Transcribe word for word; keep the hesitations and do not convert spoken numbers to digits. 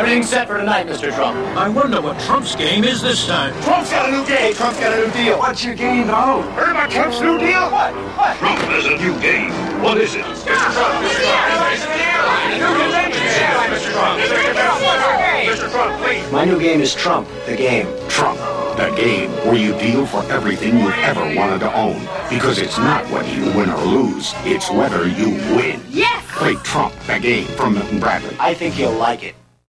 Everything's set for tonight, Mister Trump. I wonder what Trump's game is this time. Trump's got a new game. Trump's got a new deal. What's your game, though? Heard about Trump's new deal? What? What? Trump has a new game. What is it? Mister Trump, Mister Trump. New convention. Mister Trump. Mister Trump, please. My new game is Trump, the game. Trump, the game where you deal for everything you've ever wanted to own. Because it's not whether you win or lose, it's whether you win. Yes! Play Trump, the game from Milton Bradley. I think you'll like it.